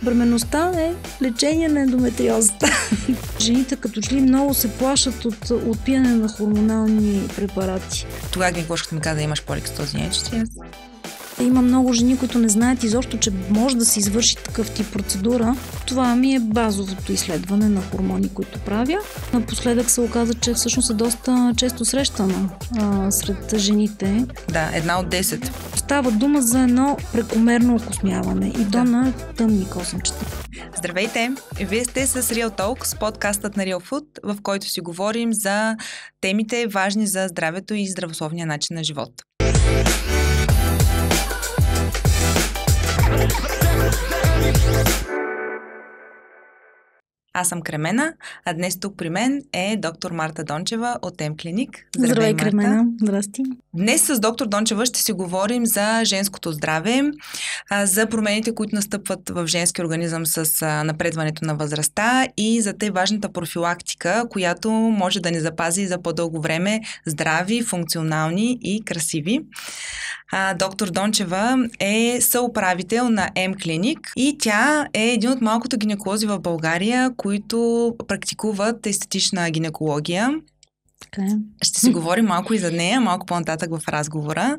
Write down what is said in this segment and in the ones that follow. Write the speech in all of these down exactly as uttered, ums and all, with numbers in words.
Бременността е лечение на ендометриозата. Жените като че ли много се плашат от, от пиене на хормонални препарати. Тогава гинеколожката ми каза да имаш поликистозния ечетиаз. Има много жени, които не знаят изобщо, че може да се извърши такъв тип процедура. Това ми е базовото изследване на хормони, които правя. Напоследък се оказа, че всъщност е доста често срещана а, сред жените. Да, една от десет. Става дума за едно прекомерно окосмяване и то да. на тъмни косъмчета. Здравейте! Вие сте с Real Talks, подкастът на Real Food, в който си говорим за темите важни за здравето и здравословния начин на живот. Аз съм Кремена, а днес тук при мен е доктор Марта Дончева от М-клиник. Здравей, Здравей Кремена. Здрасти. Днес с доктор Дончева ще си говорим за женското здраве, за промените, които настъпват в женски организъм с напредването на възрастта и за тъй важната профилактика, която може да ни запази за по-дълго време здрави, функционални и красиви. А, доктор Дончева е съуправител на М-клиник и тя е един от малкото гинеколози в България, които практикуват естетична гинекология. Okay. Ще си говорим малко и за нея, малко по-нататък в разговора.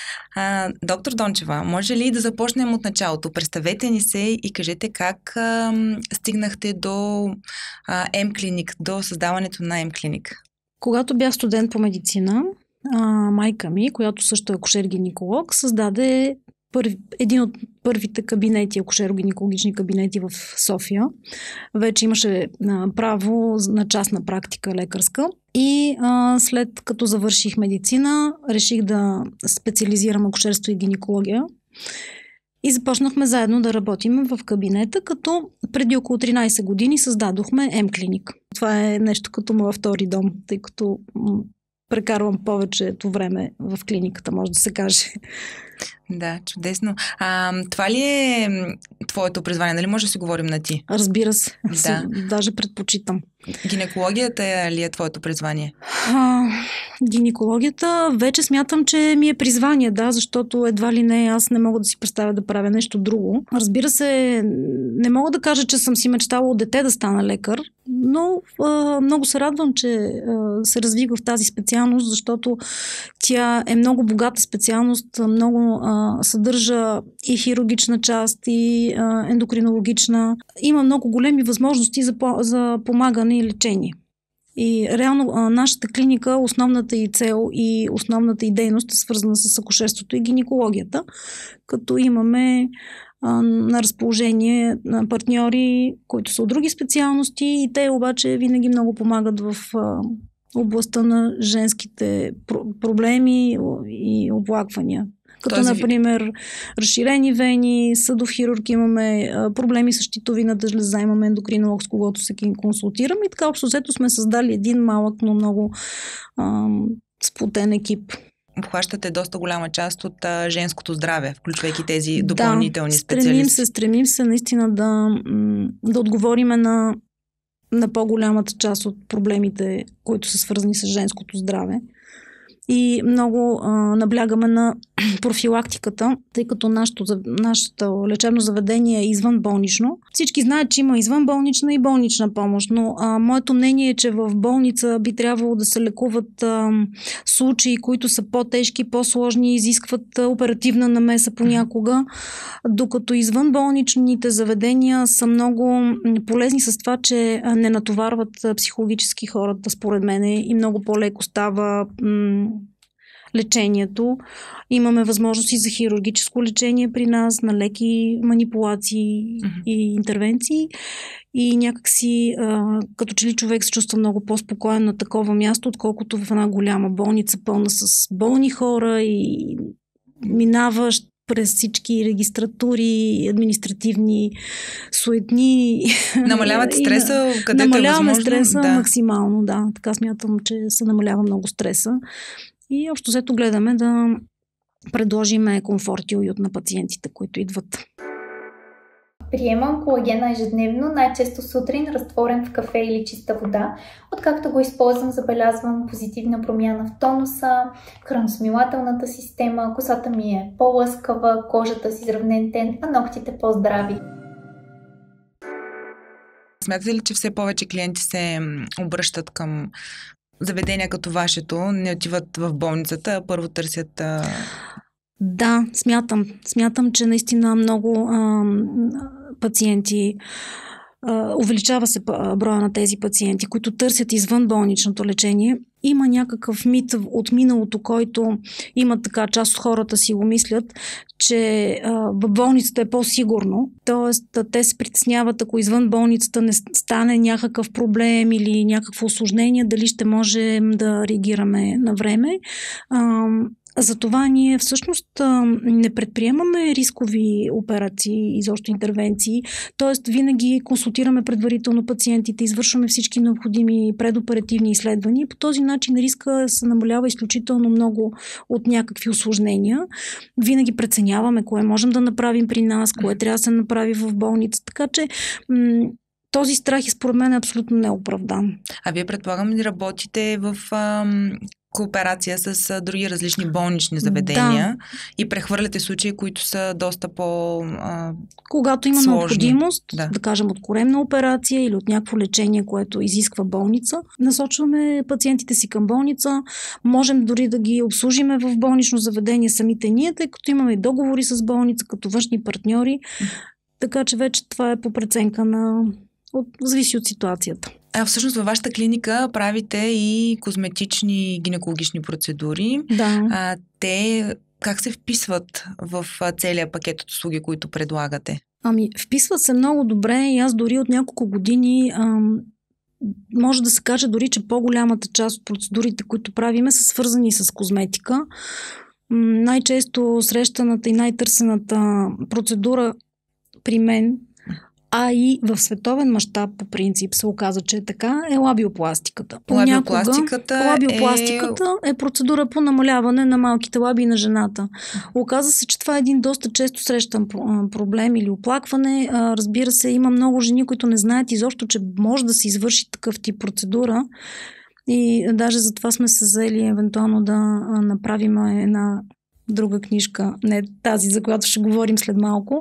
А, доктор Дончева, може ли да започнем от началото? Представете ни се и кажете как а, стигнахте до а, М-клиник, до създаването на М-клиник. Когато бях студент по медицина, а, майка ми, която също е акушер-гинеколог, създаде първи, един от първите кабинети, акушеро-гинекологични кабинети в София. Вече имаше а, право на частна практика лекарска. И а, след като завърших медицина, реших да специализирам акушерство и гинекология. И започнахме заедно да работим в кабинета, като преди около тринайсет години създадохме М-клиник. Това е нещо като моя втори дом, тъй като м- прекарвам повечето време в клиниката, може да се каже. Да, чудесно. А, това ли е твоето призвание? Нали може да си говорим на ти? Разбира се. Да. Даже предпочитам. Гинекологията ли е твоето призвание? А, гинекологията вече смятам, че ми е призвание, да, защото едва ли не аз не мога да си представя да правя нещо друго. Разбира се, не мога да кажа, че съм си мечтала от дете да стана лекар, но а, много се радвам, че а, се развих в тази специалност, защото тя е много богата специалност, много а, съдържа и хирургична част, и а, ендокринологична. Има много големи възможности за, за помагане и лечение. И реално а, нашата клиника, основната и цел и основната и дейност е свързана с акушерството и гинекологията, като имаме а, на разположение на партньори, които са от други специалности и те обаче винаги много помагат в а, областта на женските про- проблеми и оплаквания. Като, Този... например, разширени вени, съдов хирург, имаме а, проблеми с щитовидната жлеза, имаме ендокринолог, с когото се консултирам и така общо взето сме създали един малък, но много а, сплотен екип. Обхващате доста голяма част от а, женското здраве, включвайки тези допълнителни да, специалисти. Стремим се, стремим се наистина да, да отговориме на, на по-голямата част от проблемите, които са свързани с женското здраве. И много а, наблягаме на профилактиката, тъй като нашето, нашето лечебно заведение е извънболнично. Всички знаят, че има извънболнична и болнична помощ, но а, моето мнение е, че в болница би трябвало да се лекуват а, случаи, които са по-тежки, по-сложни, изискват а, оперативна намеса понякога, докато извънболничните заведения са много полезни с това, че не натоварват психологически хората, според мен, и много по-леко става м- лечението. Имаме възможности за хирургическо лечение при нас, на леки манипулации mm-hmm. и интервенции. И някакси, а, като че ли човек се чувства много по-спокоен на такова място, отколкото в една голяма болница, пълна с болни хора и минаващ през всички регистратури, административни суетни. Намалявате стреса, където намаляваме е възможно? Намаляваме стреса да. максимално, да. Така смятам, че се намалява много стреса. И общо взето гледаме да предложиме комфорт и уют на пациентите, които идват. Приемам колагена ежедневно, най-често сутрин, разтворен в кафе или чиста вода. Откакто го използвам, забелязвам позитивна промяна в тонуса, храносмилателната система, косата ми е по-лъскава, кожата с изравнен тен, а ногтите по-здрави. смятате ли, че все повече клиенти се обръщат към заведения като вашето, не отиват в болницата, а първо търсят... А... Да, смятам. Смятам, че наистина много а, пациенти, а, увеличава се броя на тези пациенти, които търсят извън болничното лечение. Има някакъв мит от миналото, който има така, част от хората си го мислят, че а, в болницата е по-сигурно. Тоест, те се притесняват, ако извън болницата не стане някакъв проблем или някакво осложнение, дали ще можем да реагираме на време. А, Затова ние всъщност не предприемаме рискови операции, изобщо интервенции, т.е. винаги консултираме предварително пациентите, извършваме всички необходими предоперативни изследвания. По този начин риска се намалява изключително много от някакви осложнения. Винаги преценяваме кое можем да направим при нас, кое трябва да се направи в болница. Така че м- този страх и според мен е абсолютно неоправдан. А вие предполагам ли работите в... Ам... кооперация с други различни болнични заведения, да, и прехвърляте случаи, които са доста по а, Когато има сложни. необходимост, да. да кажем от коремна операция или от някакво лечение, което изисква болница, насочваме пациентите си към болница, можем дори да ги обслужиме в болнично заведение самите ние, тъй като имаме договори с болница, като външни партньори, така че вече това е по преценка на... От... зависи от ситуацията. А всъщност във вашата клиника правите и козметични гинекологични процедури. Да. А, те как се вписват в целия пакет от услуги, които предлагате? Ами, вписват се много добре и аз дори от няколко години ам, може да се каже дори, че по-голямата част от процедурите, които правиме, са свързани с козметика. М- най-често срещаната и най-търсената процедура при мен, а и в световен мащаб по принцип се оказа, че е така, е лабиопластиката. Лабиопластиката, лабиопластиката е... е процедура по намаляване на малките лаби на жената. Оказа се, че това е един доста често срещан проблем или оплакване. Разбира се, има много жени, които не знаят изобщо, че може да се извърши такъв тип процедура. И даже затова сме се заели евентуално да направим една друга книжка, не тази, за която ще говорим след малко,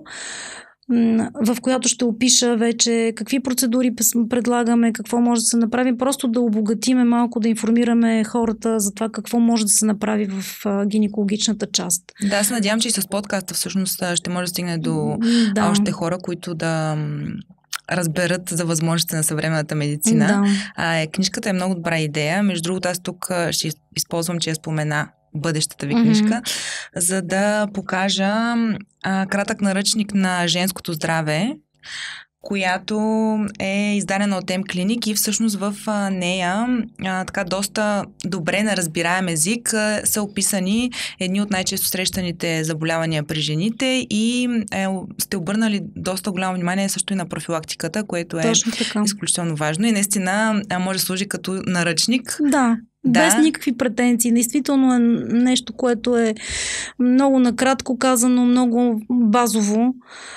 в която ще опиша вече какви процедури предлагаме, какво може да се направи, просто да обогатиме малко, да информираме хората за това какво може да се направи в гинекологичната част. Да, аз надявам, че и с подкаста всъщност ще може да стигне до да. още хора, които да разберат за възможностите на съвременната медицина. Да. А, книжката е много добра идея. Между другото, аз тук ще използвам, че я спомена бъдещата ви книжка, mm-hmm. за да покажа а, кратък наръчник на женското здраве, която е издадена от М-клиник и всъщност в а, нея а, така доста добре на разбираем език а, са описани едни от най-често срещаните заболявания при жените и е, сте обърнали доста голямо внимание също и на профилактиката, което е изключително важно и наистина а, може да служи като наръчник. Да. Да. Без никакви претенции. Действително е нещо, което е много накратко казано, много базово.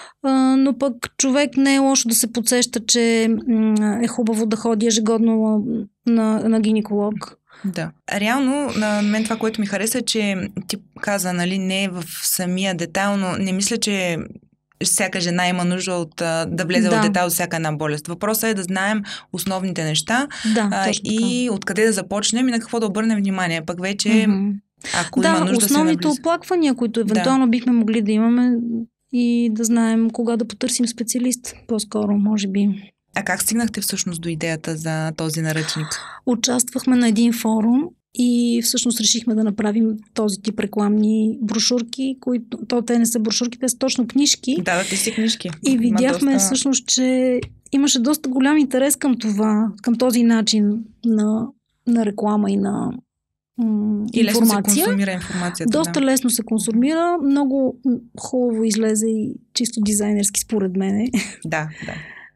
Но пък човек не е лошо да се подсеща, че е хубаво да ходи ежегодно на, на гинеколог. Да. Реално, на мен това, което ми хареса, е, че ти каза, нали, не е в самия детайл, но не мисля, че всяка жена има нужда от да влезе да. в детайл от всяка една болест. Въпросът е да знаем основните неща да, а, и откъде да започнем и на какво да обърнем внимание. Пък вече, mm-hmm. ако да, има нужда основните да се оплаквания, които евентуално да. бихме могли да имаме и да знаем кога да потърсим специалист. По-скоро, може би. А как стигнахте всъщност до идеята за този наръчник? Участвахме на един форум и всъщност решихме да направим този тип рекламни брошурки, които, то те не са брошурки, те са точно книжки. Да, да, те си книжки. И видяхме доста... всъщност, че имаше доста голям интерес към това, към този начин на, на реклама и на м- и информация. лесно се консумира информацията. Доста да. лесно се консумира, много хубаво излезе и чисто дизайнерски според мен. Да, да.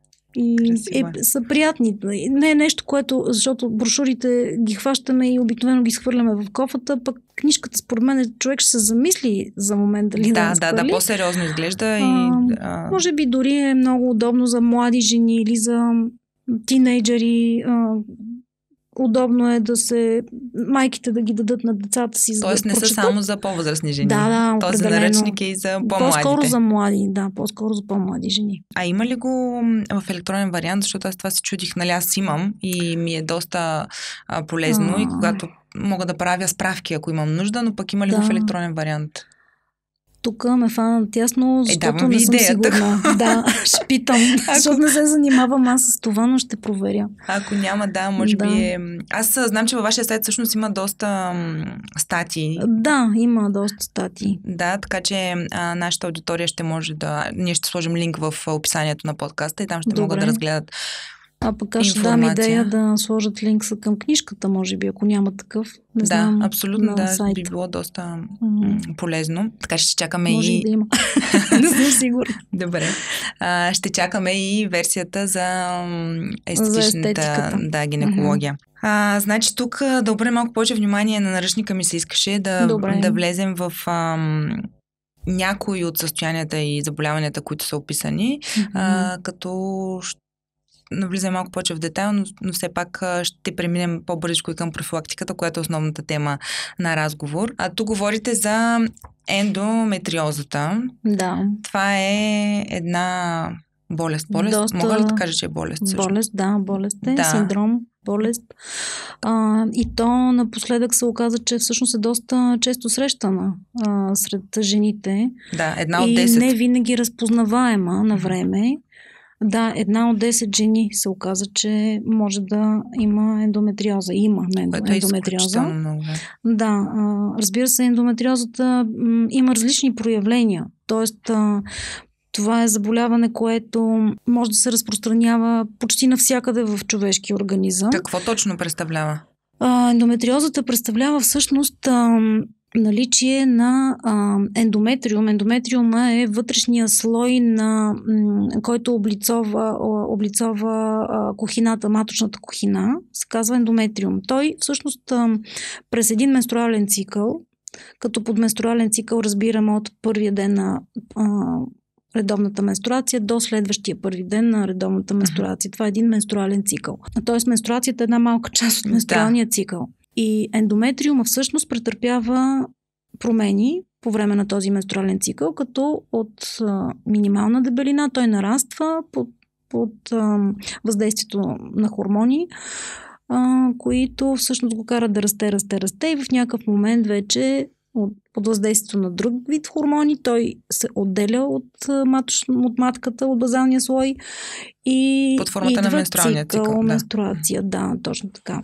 И е, са приятни. Не е нещо, което, защото брошурите ги хващаме и обикновено ги схвърляме в кофата, пък книжката според мен човек ще се замисли за момент дали да да Да, да, по-сериозно изглежда. А, и, а... Може би дори е много удобно за млади жени или за тинейджери, а, удобно е да се... майките да ги дадат на децата си, за Тоест да не прочетат. са само за по-възрастни жени. Да, да, този определено. наръчник е и за по-младите. По-скоро за млади, да, по-скоро за по-млади жени. А има ли го в електронен вариант? Защото аз това се чудих, нали, аз имам и ми е доста а, полезно а... и когато мога да правя справки, ако имам нужда, но пък има ли да. го в електронен вариант? Тук ме фана тясно, защото е, не съм идеята. сигурна. Да, ще питам, ако... защото не се занимавам аз с това, но ще проверя. Ако няма, да, може да. би е... Аз знам, че във вашия сайт всъщност има доста статии. Да, има доста статии. Да, така че а, нашата аудитория ще може да... Ние ще сложим линк в описанието на подкаста и там ще Добре. могат да разгледат. А пък аз ще дам идея да сложат линк към книжката, може би, ако няма такъв. Не да, знам, абсолютно, да, сайта. би било доста mm-hmm. полезно. Така ще чакаме може и... Може да има. Не съм сигурна. Добре. А, ще чакаме и версията за естетичната за да, гинекология. Mm-hmm. А, значи тук да обърнем малко повече внимание на наръчника ми се искаше да, да влезем в... Ам, някои от състоянията и заболяванията, които са описани, mm-hmm. а, като навлизаме малко повече в детайл, но, но все пак ще преминем по-бързичко и към профилактиката, която е основната тема на разговор. А тук говорите за ендометриозата. Да. Това е една болест. Болест? Доста... Мога ли да кажа, че е болест? Също? Болест, да, болест е. Да. Синдром, болест. А, и то напоследък се оказа, че всъщност е доста често срещана а, сред жените. Да, една от десет. И не винаги разпознаваема на време. Да, една от десет жени се оказа, че може да има ендометриоза. Има ендометриоза. Е много, да. Да, разбира се, ендометриозата има различни проявления. Тоест, това е заболяване, което може да се разпространява почти навсякъде в човешкия организъм. Какво точно представлява? Ендометриозата представлява всъщност наличие на а, ендометриум. Ендометриума е вътрешния слой, на, м, който облицова, облицова а, кухината, маточната кухина, се казва ендометриум. Той всъщност а, през един менструален цикъл, като под менструален цикъл разбираме от първия ден на а, редовната менструация до следващия първи ден на редовната менструация. Това е един менструален цикъл. Тоест менструацията е една малка част от менструалния да. цикъл. И ендометриума всъщност претърпява промени по време на този менструален цикъл, като от а, минимална дебелина той нараства под, под а, въздействието на хормони, а, които всъщност го карат да расте, расте, расте и в някакъв момент вече от, под въздействието на друг вид хормони той се отделя от, маточ, от матката, от базалния слой и под формата на менструалния цикъл. цикъл да. Менструация, да, точно така.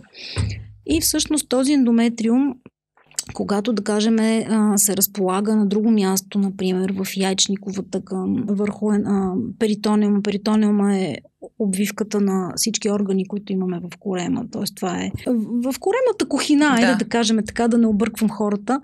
И всъщност този ендометриум, когато, да кажем, се разполага на друго място, например в яйчникова тъкан, върху а, перитониум. Перитониума е обвивката на всички органи, които имаме в корема. Тоест това е в коремната кухина, да. Айде да кажем така, да не обърквам хората.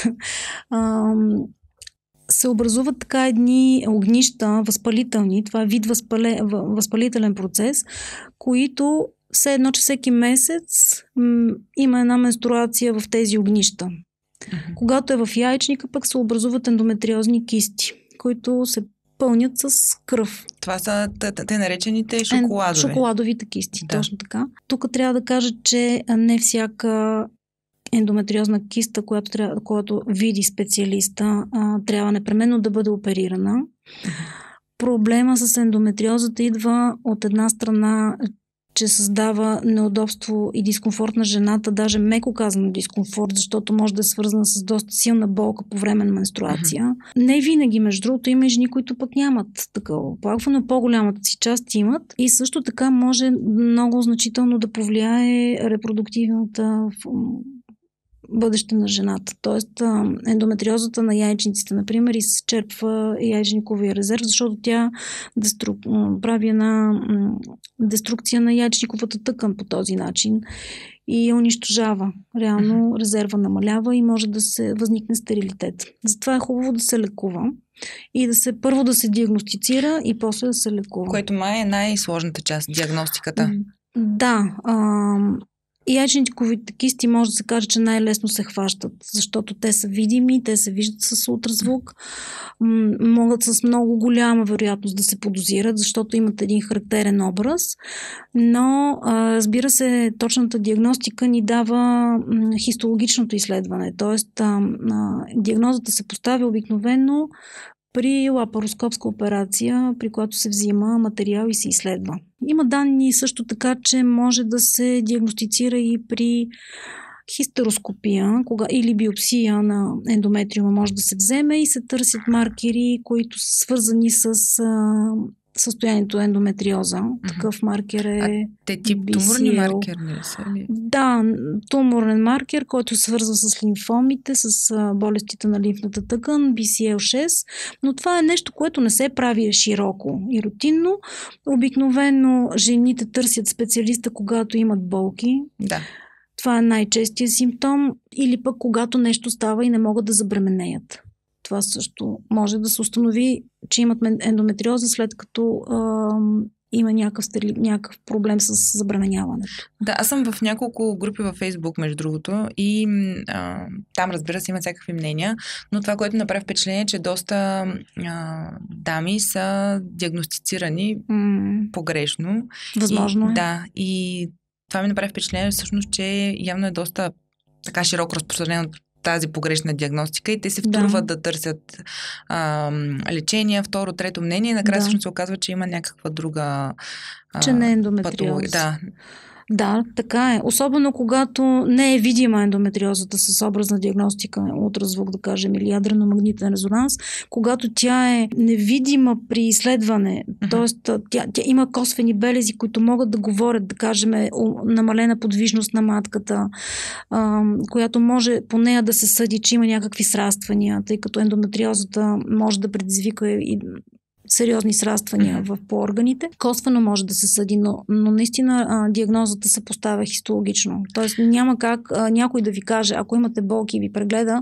а, се образуват така едни огнища, възпалителни. Това е вид възпале, възпалителен процес, които все едно, че всеки месец м- има една менструация в тези огнища. Uh-huh. Когато е в яйчника, пък се образуват ендометриозни кисти, които се пълнят с кръв. Това са те наречените шоколадови. Шоколадовите кисти, да. Точно така. Тук трябва да кажа, че не всяка ендометриозна киста, която, трябва, която види специалиста, а, трябва непременно да бъде оперирана. Uh-huh. Проблема с ендометриозата идва от една страна, че създава неудобство и дискомфорт на жената, даже меко казано дискомфорт, защото може да е свързана с доста силна болка по време на менструация. Uh-huh. Не винаги, между другото, има и жени, които пък нямат такова оплакване, но по-голямата си част имат и също така може много значително да повлияе репродуктивната бъдеще на жената. Тоест ендометриозата на яйчниците, например, изчерпва яйчниковия резерв, защото тя деструк... прави една деструкция на яйчниковата тъкан по този начин и я унищожава. Реално резерва намалява и може да се възникне стерилитет. Затова е хубаво да се лекува и да се първо да се диагностицира и после да се лекува. Което май е най-сложната част, диагностиката. Да. А... яйчениковите кисти може да се каже, че най-лесно се хващат, защото те са видими, те се виждат с ултразвук, м- могат с много голяма вероятност да се подозират, защото имат един характерен образ, но а, разбира се, точната диагностика ни дава м- хистологичното изследване, т.е. а, а, диагнозата се поставя обикновено при лапароскопска операция, при която се взима материал и се изследва. Има данни също така, че може да се диагностицира и при хистероскопия кога, или биопсия на ендометриума може да се вземе и се търсят маркери, които са свързани с а, състоянието ендометриоза. Mm-hmm. Такъв маркер е А те тип би си ел. туморни маркер не са ли? Да, туморен маркер, който свързва с лимфомите, с а, болестите на лимфната тъкан, би си ел шест, но това е нещо, което не се прави широко и рутинно. Обикновено жените търсят специалиста, когато имат болки. Да. Това е най-честият симптом, или пък когато нещо става и не могат да забременеят. Това също може да се установи, че имат ендометриоза, след като а, има някакъв, някакъв проблем с забременяването. Да, аз съм в няколко групи във Фейсбук, между другото, и а, там, разбира се, има всякакви мнения, но това, което направи впечатление, е, че доста а, дами са диагностицирани mm. погрешно. Възможно и, е. Да, и това ми направи впечатление всъщност, че явно е доста така широко разпространено тази погрешна диагностика и те се втурват да, да търсят а, лечение, второ, трето мнение и накрая всъщност да. се оказва, че има някаква друга а, че не е ендометриоза. Да. Да, така е. Особено когато не е видима ендометриозата с образна диагностика, ултразвук, да кажем, или ядрено-магнитен резонанс, когато тя е невидима при изследване, uh-huh. т.е. Тя, тя има косвени белези, които могат да говорят, да кажем, намалена подвижност на матката, а, която може по нея да се съди, че има някакви сраствания, тъй като ендометриозата може да предизвика и сериозни сраствания mm-hmm. в по органите. Косвено може да се съди, но, но наистина а, диагнозата се поставя хистологично. Тоест няма как а, някой да ви каже, ако имате болки и ви прегледа,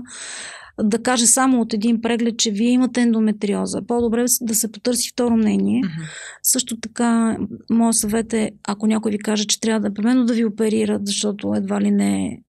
да каже само от един преглед, че вие имате ендометриоза. По-добре да се потърси второ мнение. Mm-hmm. Също така, моят съвет е, ако някой ви каже, че трябва да примерно да ви оперират, защото едва ли не е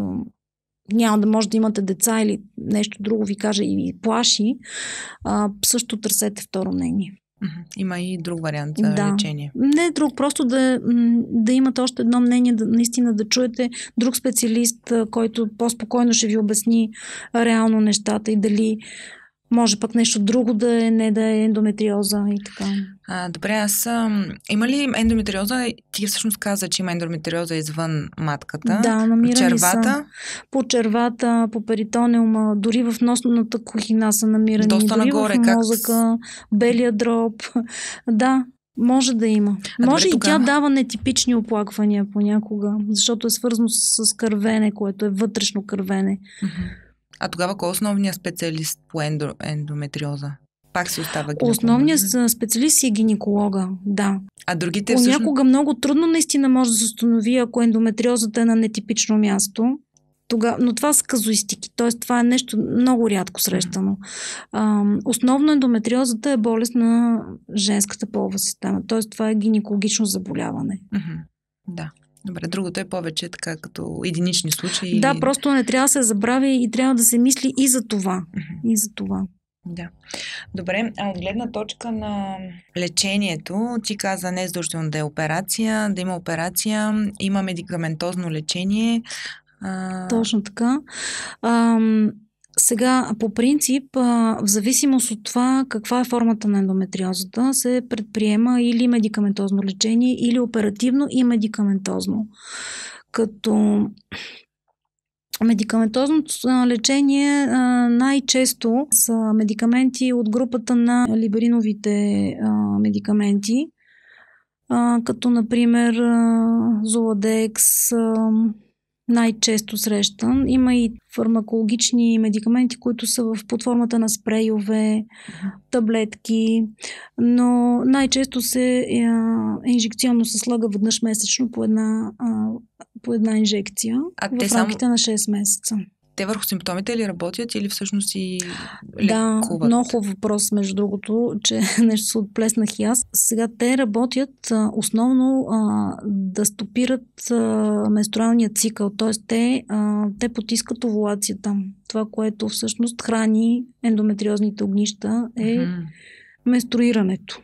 няма да може да имате деца или нещо друго ви каже и ви плаши, а, също търсете второ мнение. Има и друг вариант за да. лечение. Не друг, просто да, да имате още едно мнение, да, наистина да чуете друг специалист, който по-спокойно ще ви обясни реално нещата и дали може пък нещо друго да е, не да е ендометриоза и така. А, добре, аз а, има ли ендометриоза? Ти всъщност каза, че има ендометриоза извън матката. Да, намирани червата? Са по червата, по перитонеума, дори в носната кухина са намирани. Доста дори нагоре, в мозъка, как... белия дроб. Да, може да има. А може добре, и тогава... тя дава нетипични оплаквания понякога, защото е свързано с, с кървене, което е вътрешно кървене. А тогава кой е основният специалист по ендо, ендометриоза? Пак си остава гинеколог. Основният специалист е гинеколога, да. А другите Понякога всъщност... много трудно наистина може да се установи, ако ендометриозата е на нетипично място. Тога... Но това са казуистики, т.е. това е нещо много рядко срещано. Mm-hmm. Основно ендометриозата е болест на женската полова система, т.е. това е гинекологично заболяване. Mm-hmm. Да. Добре, другото е повече така като единични случаи. Да, или... просто не трябва да се забрави и трябва да се мисли и за това. Mm-hmm. И за това. Да. Добре, а от гледна точка на лечението, ти каза не е задължително да е операция, да има операция, има медикаментозно лечение. А... Точно така. Ам... Сега, по принцип, в зависимост от това каква е формата на ендометриозата, се предприема или медикаментозно лечение, или оперативно и медикаментозно. Като медикаментозното лечение най-често са медикаменти от групата на либериновите медикаменти, като например Золодекс, най-често срещан. Има и фармакологични медикаменти, които са в под формата на спрейове, таблетки, но най-често се е, инжекционно се слага веднъж месечно по една, а, по една инжекция а в рамките само... на шест месеца. те върху симптомите ли работят или всъщност и лекуват? Да, много хубав въпрос, между другото, че нещо се отплеснах и аз. Сега те работят а, основно а, да стопират а, менструалния цикъл, т.е. те, а, те потискат овулацията. Това, което всъщност храни ендометриозните огнища е mm-hmm. менструирането.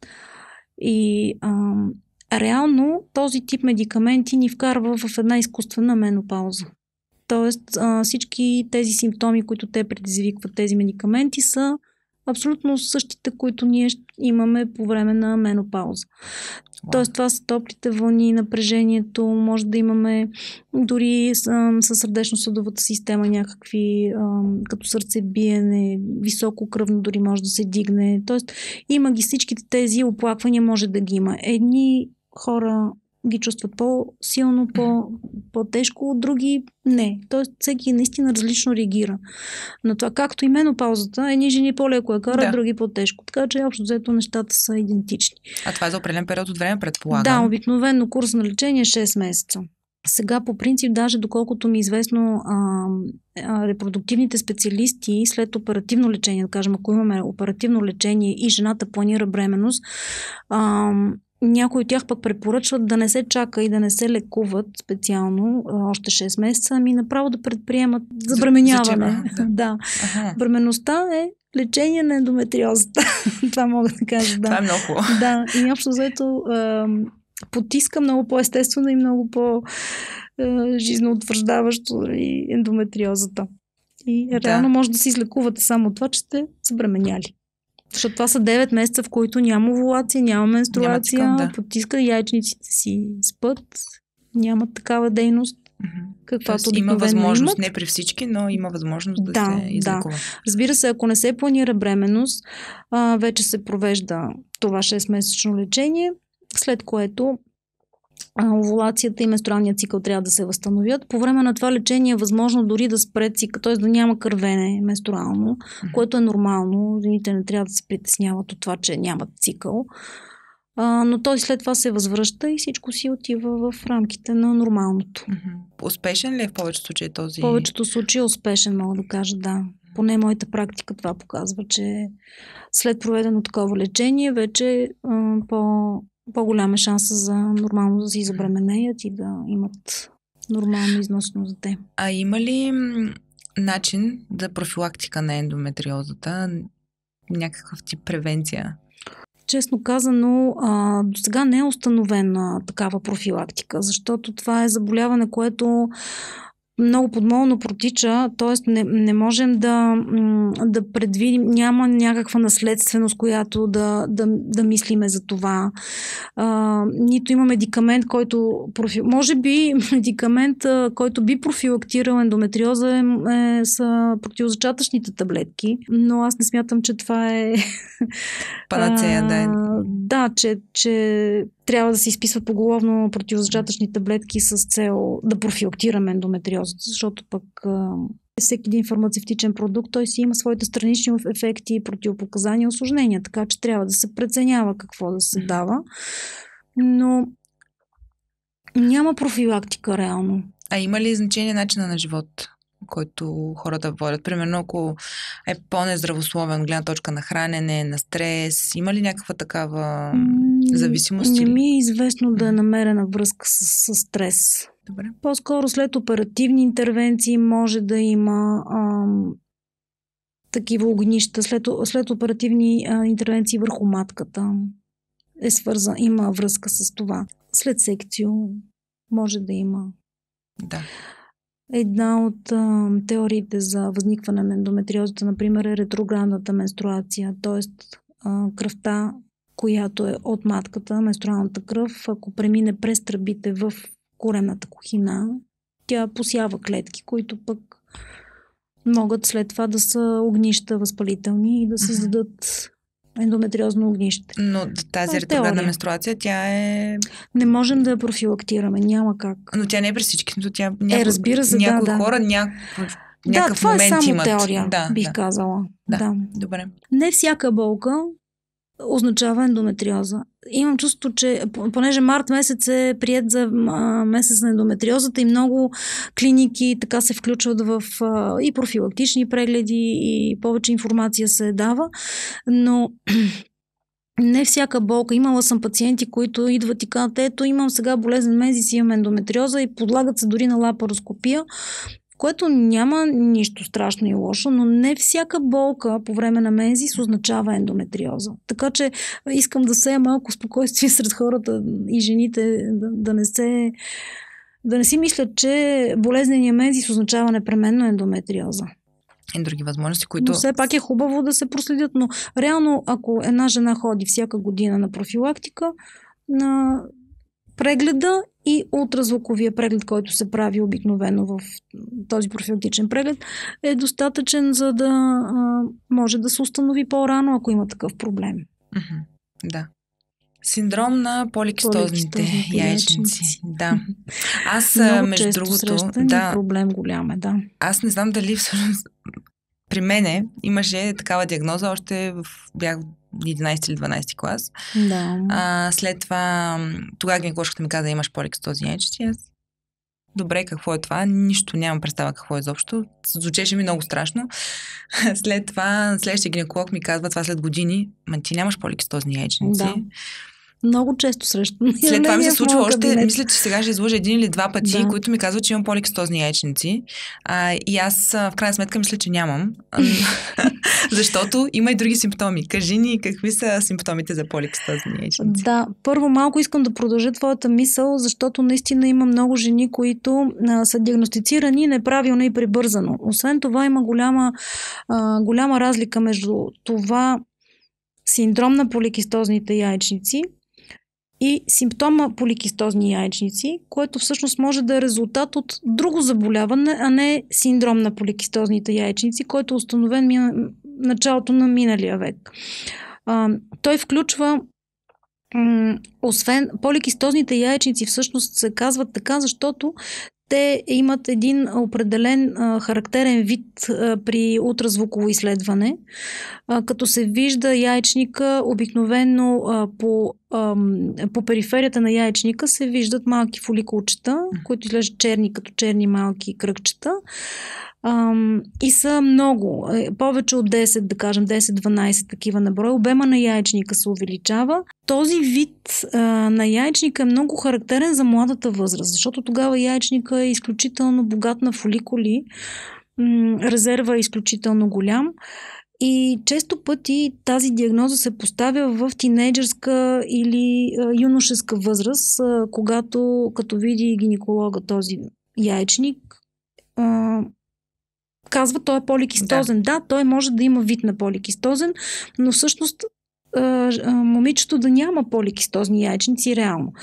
И а, реално този тип медикаменти ни вкарва в една изкуствена менопауза. Тоест всички тези симптоми, които те предизвикват, тези медикаменти, са абсолютно същите, които ние имаме по време на менопауза. Wow. Тоест това са топлите вълни, напрежението, може да имаме дори със сърдечно-съдовата система някакви, като сърцебиене, високо кръвно дори може да се дигне. Тоест има ги всичките тези оплаквания, може да ги има. Едни хора ги чувстват по-силно, по- по-тежко, от други не. Тоест всеки наистина различно реагира на това. Както и менопаузата, едни жени по-леко я карат, да. Други по-тежко. Така че общо взето нещата са идентични. А това е за определен период от време, предполагам? Да, обикновено курс на лечение е шест месеца. Сега по принцип, даже доколкото ми е известно, а, а, репродуктивните специалисти след оперативно лечение, да кажем, ако имаме оперативно лечение и жената планира бременност, а, някои от тях пък препоръчват да не се чака и да не се лекуват специално а, още шест месеца, ами направо да предприемат забременяване. За, за да. Ага. Бременността е лечение на ендометриозата. Това мога да кажа. Да. Това е много хубаво. Да, и общо взето потиска много по-естествено и много по-жизнеутвърждаващо и ендометриозата. И да. Реално може да се излекувате само това, че сте забременяли. Защото това са девет месеца, в които няма овулация, няма менструация, няма цикъл, да. Потиска, яйчниците си спът, няма такава дейност, mm-hmm. каквато има възможност, имат. Не при всички, но има възможност да, да се излекува. Да. Разбира се, ако не се планира бременност, а, вече се провежда това шест-месечно лечение, след което овулацията и менструалният цикъл трябва да се възстановят. По време на това лечение е възможно дори да спре цикъл, т.е. да няма кървене менструално, mm-hmm. което е нормално. Жените не трябва да се притесняват от това, че нямат цикъл. А, но той след това се възвръща и всичко си отива в рамките на нормалното. Mm-hmm. Успешен ли е в повечето случаи този? В повечето случаи е успешен, мога да кажа, да. Поне моята практика това показва, че след проведено такова лечение вече а, по по-голяма шанса за нормално да си забременеят и да имат нормално износно дете. А има ли начин за профилактика на ендометриозата? Някакъв тип превенция? Честно казано, до сега не е установена такава профилактика, защото това е заболяване, което много подмолно протича, т.е. не, не можем да, да предвидим, няма някаква наследственост, която да, да, да мислиме за това. А, нито има медикамент, който профи... може би медикамент, който би профилактирал ендометриоза е, е, са противозачатъчните таблетки, но аз не смятам, че това е панацея, да. Да, че, че трябва да се изписват поголовно противозачатъчни таблетки с цел да профилактираме ендометриозата, защото пък а, всеки един фармацевтичен продукт, той си има своите странични ефекти, противопоказания, осложнения, така че трябва да се преценява какво да се дава, но няма профилактика реално. А има ли значение начина на живот, който хората водят? Примерно, ако е по-нездравословен гледна точка на хранене, на стрес, има ли някаква такава зависимост? Не ми е известно да е намерена връзка с, с стрес. Добре. По-скоро след оперативни интервенции може да има ам, такива огнища. След, след оперативни а, интервенции върху матката е свързан, има връзка с това. След секцио може да има. Да. Една от а, теориите за възникване на ендометриозата, например, е ретроградната менструация, т.е. кръвта, която е от матката, менструалната кръв, ако премине през тръбите в коремната кухина, тя посява клетки, които пък могат след това да са огнища възпалителни и да създадат ендометриозно огнище. Но тази ретроградна менструация, тя е... Не можем да я профилактираме, няма как. Но тя не е през всички, но тя... Няко... Е, разбира се, някои да, хора да. някакъв Да, това момент е само имат. теория, да, бих да. казала. Да, да. Добре. Не всяка болка означава ендометриоза. Имам чувство, че понеже март месец е прият за а, месец на ендометриозата и много клиники така се включват в а, и профилактични прегледи и повече информация се дава, но не всяка болка. Имала съм пациенти, които идват и казват, ето имам сега болезнен мезис, имам ендометриоза и подлагат се дори на лапароскопия, което няма нищо страшно и лошо, но не всяка болка по време на мезис означава ендометриоза. Така че искам да сея малко спокойствие сред хората и жените, да, да не се да не си мислят, че болезнения мезис означава непременно ендометриоза. И други възможности, които... Но все пак е хубаво да се проследят, но реално, ако една жена ходи всяка година на профилактика, на прегледа и ултразвуковия преглед, който се прави обикновено в този профилактичен преглед, е достатъчен, за да а, може да се установи по-рано, ако има такъв проблем. Mm-hmm. Да. Синдром на поликистозните, поликистозните яйчници. яйчници. Да. Аз, много между често другото... срещан да, проблем голям е, да. Аз не знам дали всъщност при мене имаше такава диагноза, още в, бях в единайсети или дванайсети клас. Да. А, след това, тогава гинеколожката ми каза, имаш поликистозни яйчници. Аз, добре, какво е това? Нищо, нямам представа какво е изобщо. Звучеше ми много страшно. След това, следващия гинеколог ми казва това след години, ма ти нямаш поликистозни яйчници. Да. Много често срещу. След това ми се случва още, мисля, че сега ще изложа един или два пъти, да. които ми казват, че имам поликистозни яйчници. А, и аз в крайна сметка мисля, че нямам. Защото има и други симптоми. Кажи ни какви са симптомите за поликистозни яйчници. Да, първо малко искам да продължа твоята мисъл, защото наистина има много жени, които а, са диагностицирани неправилно и прибързано. Освен това има голяма, а, голяма разлика между това синдром на поликистозните яйчници и симптома поликистозни яйчници, което всъщност може да е резултат от друго заболяване, а не синдром на поликистозните яйчници, който е установен ми... началото на миналия век. А, той включва м- освен поликистозните яйчници всъщност се казват така, защото те имат един определен а, характерен вид а, при ултразвуково изследване, а, като се вижда яйчника обикновено а, по, а, по периферията на яйчника се виждат малки фоликулчета, които изглеждат черни, като черни малки кръгчета. Um, и са много, повече от десет, да кажем десет-дванайсет такива на брой. Обема на яйчника се увеличава. Този вид uh, на яйчника е много характерен за младата възраст, защото тогава яйчника е изключително богат на фоликули, м- резерва е изключително голям и често пъти тази диагноза се поставя в тинейджърска или uh, юношеска възраст, uh, когато като види гинеколога този яйчник, uh, казва, той е поликистозен. Да. да, той може да има вид на поликистозен, но всъщност момичето да няма поликистозни яйчници реално.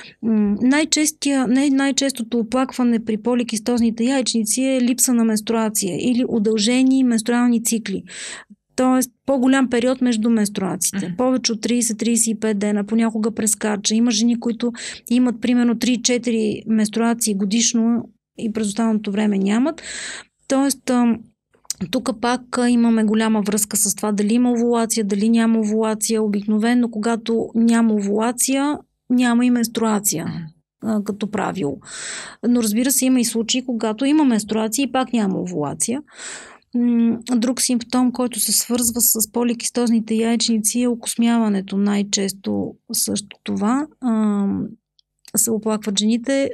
Най- най-честото оплакване при поликистозните яйчници е липса на менструация или удължени менструални цикли. Тоест по-голям период между менструациите. Mm-hmm. Повече от трийсет-трийсет и пет дена, понякога прескача. Има жени, които имат примерно три-четири менструации годишно и през останалото време нямат. Тоест, тук пак имаме голяма връзка с това дали има овулация, дали няма овулация. Обикновено, когато няма овулация, няма и менструация като правило. Но разбира се, има и случаи, когато има менструация и пак няма овулация. Друг симптом, който се свързва с поликистозните яйчници е окосмяването. Най-често също това се оплакват жените.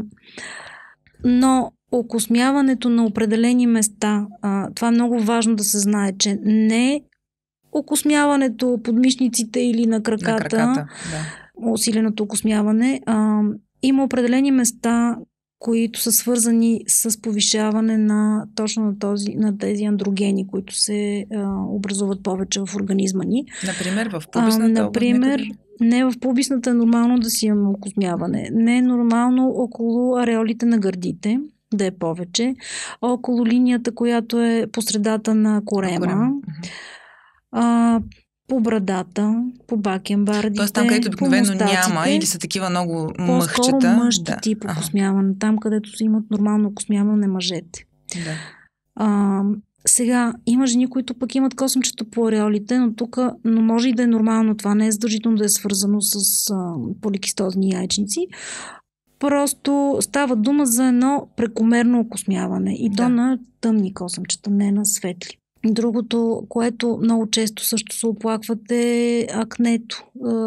Но окосмяването на определени места, а, това е много важно да се знае, че не окосмяването под мишниците или на краката, на краката да. Усиленото окосмяване, а, има определени места, които са свързани с повишаване на точно на, този, на тези андрогени, които се а, образуват повече в организма ни. Например, в пубисната а, Например, не в пубисната е нормално да си имаме окосмяване. Не е нормално около ареолите на гърдите да е повече. Около линията, която е по средата на корема. корема. А, по брадата, по бакенбардите. Тоест там, където обикновено няма или са такива много мъхчета. По-скоро мъжки да. Тип окосмяване. Там, където си имат нормално окосмяване мъжете. Да. А, Сега, има жени, които пък имат косъмчета по ареолите, но тук но може и да е нормално. Това не е задължително да е свързано с а, поликистозни яйчници. Просто става дума за едно прекомерно окосмяване и то да. на тъмни косъмчета, не на светли. Другото, което много често също се оплакват, е акнето.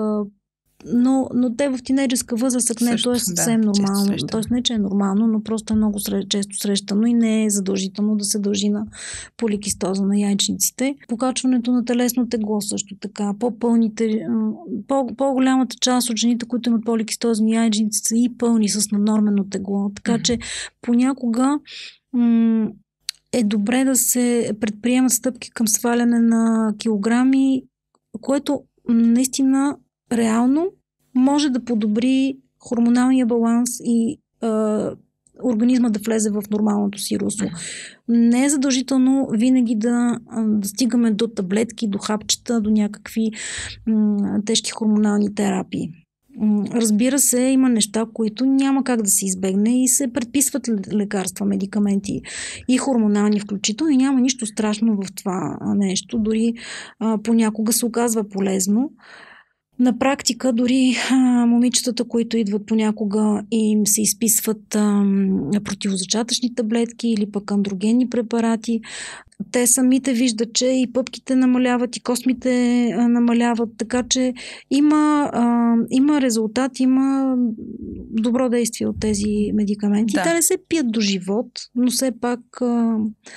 Но, но те в тинейджерска възраст акнето също, е съвсем да, нормално. Тоест не, че е нормално, но просто е много сред, често срещано и не е задължително да се дължи на поликистоза на яйчниците. Покачването на телесно тегло също така. По-пълните, по, по-голямата част от жените, които имат поликистозни яйчници, са и пълни с наднормено тегло. Така mm-hmm. че понякога м- е добре да се предприемат стъпки към сваляне на килограми, което наистина реално може да подобри хормоналния баланс и е, организма да влезе в нормалното си русло. Не е задължително винаги да, да стигаме до таблетки, до хапчета, до някакви м, тежки хормонални терапии. Разбира се, има неща, които няма как да се избегне и се предписват лекарства, медикаменти и хормонални включително и няма нищо страшно в това нещо. Дори а, понякога се оказва полезно. На практика дори а, момичетата, които идват понякога и им се изписват а, противозачатъчни таблетки или пък андрогенни препарати, те самите виждат, че и пъпките намаляват, и космите а, намаляват, така че има, а, има резултат, има добро действие от тези медикаменти. Да. Те не се пият до живот, но все пак а,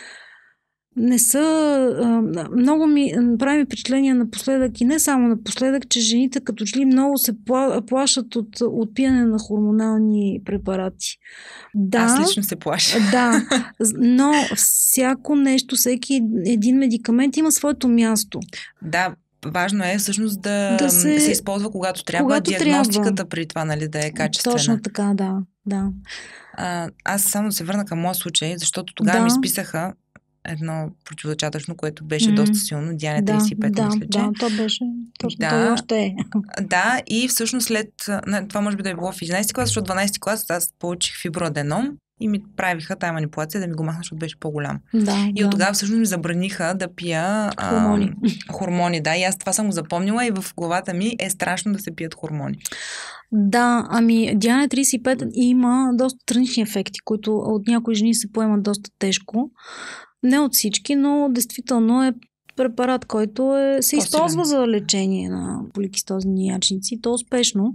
не са... А, много ми прави впечатление напоследък и не само напоследък, че жените като че ли много се пла, плашат от, от пиене на хормонални препарати. Да, аз лично се плаша. Да, но всяко нещо, всеки един медикамент има своето място. Да, важно е всъщност да, да се... се използва когато трябва, когато диагностиката трябва. При това, нали, да е качествена. Точно така, да. да. А, аз само се върна към моя случай, защото тогава да. ми изписаха едно противозачатъчно, което беше mm. доста силно, Диане да, трийсет и пет, да, мисля, че. Да, то беше. Точно, да, той още е. Да, и всъщност след, това може би да е било в единайсети клас, защото дванайсети клас аз получих фиброаденом и ми правиха тая манипулация да ми го махна, защото беше по-голям. Да, и да. от тогава всъщност ми забраниха да пия хормони. А, хормони, да, и аз това съм го запомнила и в главата ми е страшно да се пият хормони. Да, ами Диане трийсет и пет има доста странични ефекти, които от някои жени се поемат доста тежко. Не от всички, но действително е препарат, който е, се използва за лечение на поликистозни яйчници. То успешно.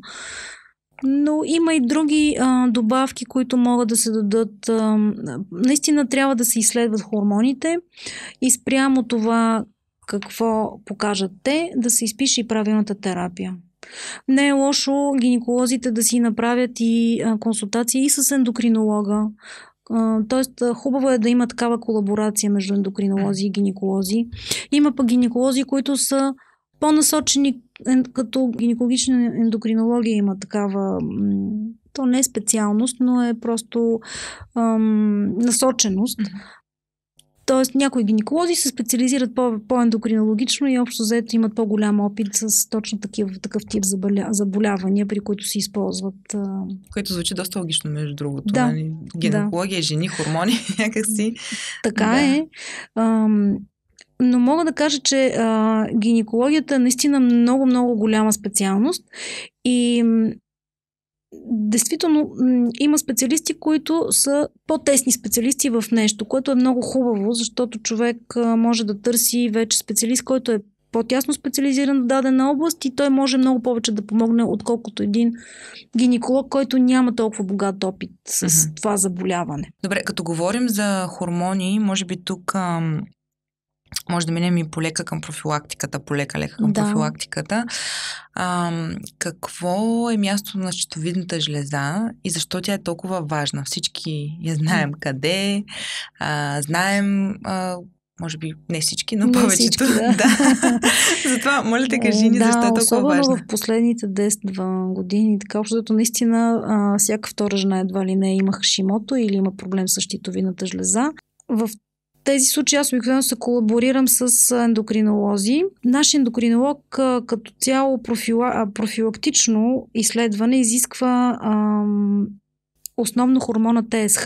Но има и други а, добавки, които могат да се дадат. А, наистина трябва да се изследват хормоните и спрямо това какво покажат те, да се изпише и правилната терапия. Не е лошо гинеколозите да си направят и а, консултации и с ендокринолога. Uh, тоест, хубаво е да има такава колаборация между ендокринолози и гинеколози. Има пък гинеколози, които са по-насочени, като гинекологична ендокринология има такава, то не е специалност, но е просто ам, насоченост. Тоест, някои гинеколози се специализират по- по-ендокринологично и общо взето имат по-голям опит с точно такив, такъв тип заболя... заболявания, при които се използват. А... Което звучи доста логично, между другото. Да. Нали? Гинекология, да. Жени, хормони, някакси. Така да. е. Ам... Но мога да кажа, че а, гинекологията е наистина много-много голяма специалност и действително има специалисти, които са по-тесни специалисти в нещо, което е много хубаво, защото човек може да търси вече специалист, който е по-тясно специализиран в дадена област и той може много повече да помогне, отколкото един гинеколог, който няма толкова богат опит с mm-hmm. това заболяване. Добре, като говорим за хормони, може би тук ам, може да минем и полека към профилактиката, полека-лека към да. профилактиката. Ам, какво е мястото на щитовидната жлеза и защо тя е толкова важна? Всички я знаем къде, а, знаем... А, може би не всички, но не повечето. Всички, да. да. Затова, моля те, кажи ни, да, защо е толкова важна. особено в последните десет години, така защото наистина а, всяка втора жена едва ли не има хашимото или има проблем с щитовидната жлеза. В тези случаи аз обикновено се колаборирам с ендокринолози. Нашия ендокринолог а, като цяло профила, а, профилактично изследване изисква ам, основно хормона Т С Х.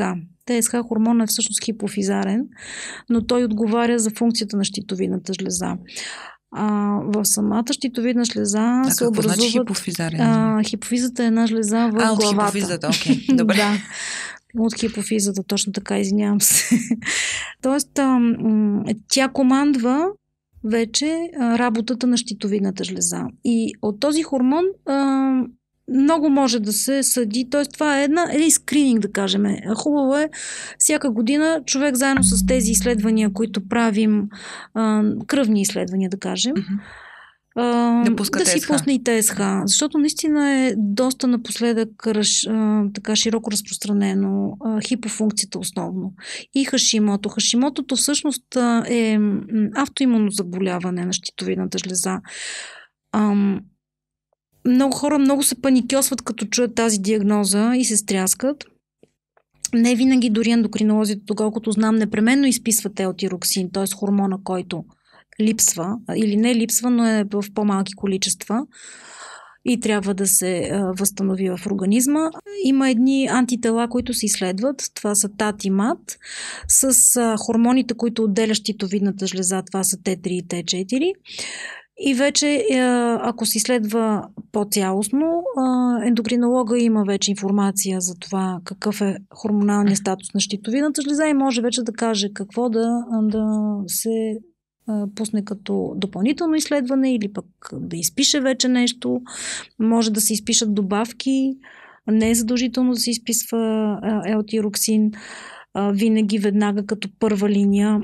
ТСХ хормон е всъщност хипофизарен, но той отговаря за функцията на щитовидната жлеза. А, в самата щитовидна жлеза а се образуват... Значи хипофизарен? А, хипофизата е една жлеза в а, главата. А, от хипофизата, окей. Okay. Добре. Да, от хипофизата, точно така, извинявам се. Тоест, а, тя командва вече а, работата на щитовидната жлеза. И от този хормон а, много може да се съди. Т.е. това е една, един скрининг, да кажем. Хубаво е всяка година човек заедно с тези изследвания, които правим, а, кръвни изследвания, да кажем, mm-hmm. а, да, да си пусне и ТСХ. Защото наистина е доста напоследък раз, а, така широко разпространено а, хипофункцията основно. И хашимото. Хашимотото всъщност е автоимунно заболяване на щитовидната жлеза. Ам, Много хора много се паникьосват, като чуят тази диагноза и се стряскат. Не винаги дори ендокринолозите, доколкото знам, непременно изписват елтироксин, т.е. хормона, който липсва или не липсва, но е в по-малки количества и трябва да се а, възстанови в организма. Има едни антитела, които се изследват. Това са ТАТ и МАТ с а, хормоните, които отделят щитовидната жлеза. Това са Т три и Т четири. И вече, ако се изследва по-цялостно, ендокринолога има вече информация за това какъв е хормоналният статус на щитовидната жлеза и може вече да каже какво да, да се пусне като допълнително изследване или пък да изпише вече нещо. Може да се изпишат добавки, не е задължително да се изписва елтироксин, винаги веднага като първа линия.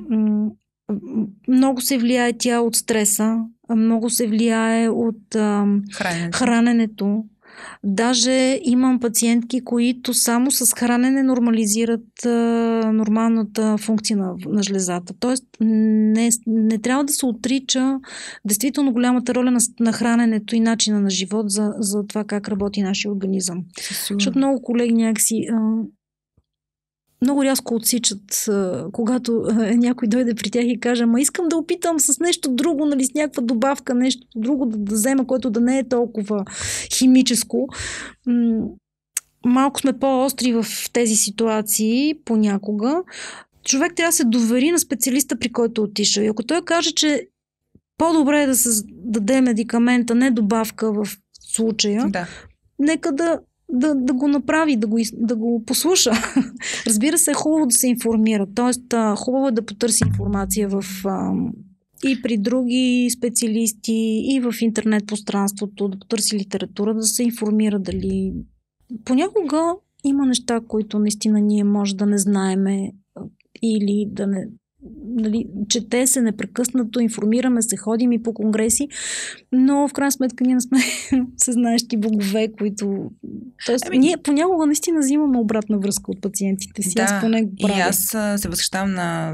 Много се влияе тя от стреса, много се влияе от а, храненето. храненето. Даже имам пациентки, които само с хранене нормализират а, нормалната функция на, на жлезата. Тоест не, не трябва да се отрича действително голямата роля на, на храненето и начина на живот за, за това как работи нашия организъм. Защото много колеги някакси... А, много рязко отсичат, когато някой дойде при тях и каже, ма искам да опитам с нещо друго, нали, с някаква добавка, нещо друго да, да взема, което да не е толкова химическо. Малко сме по-остри в тези ситуации понякога. Човек трябва да се довери на специалиста, при който отиша. И ако той каже, че по-добре е да се даде медикамента, не добавка в случая, да. Нека да Да, да го направи, да го, да го послуша. Разбира се, е хубаво да се информира. Тоест, хубаво е да потърси информация в, а, и при други специалисти, и в интернет пространството, да потърси литература, да се информира дали... Понякога има неща, които наистина ние може да не знаеме или да не... Нали, чете се непрекъснато, информираме се, ходим и по конгреси, но в крайна сметка ние не сме съзнаещи богове, които... Тоест, ами... ние понякога наистина взимаме обратна връзка от пациентите си. Да, аз поне го правя. И аз се възхищавам на